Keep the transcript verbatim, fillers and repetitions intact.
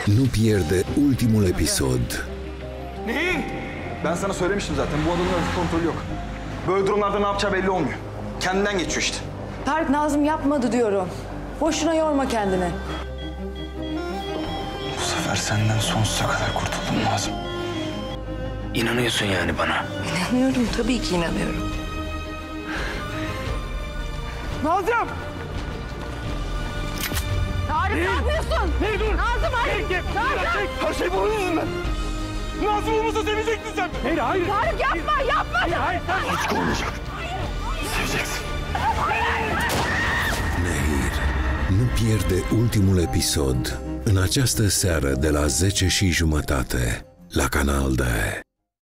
nu pierde ultimul episod. Nehir! Ben sana söylemiştim zaten, bu adamın hafif kontrolü yok. Böyle durumlarda ne yapacağı belli olmuyor. Kendinden geçiyor işte. Tarık, Nazım yapmadı diyorum. Boşuna yorma kendini. Bu sefer senden sonsuza kadar kurtuldum Nazım. İnanıyorsun yani bana. İnanıyorum, tabii ki inanıyorum. Nazım! Tarık, ne yapıyorsun? Nehir dur! Nazım, hayır! Nazım! Her şey bunun yüzünden. Nazım olmasa sevecektin sen. Hayır, hayır. Tarık, yapma, yapma! Hayır, hayır. Hiç olmayacak. Seveceksin. Nehir nu pierde ultimul episod în această seară de la zece și jumătate la Canal D.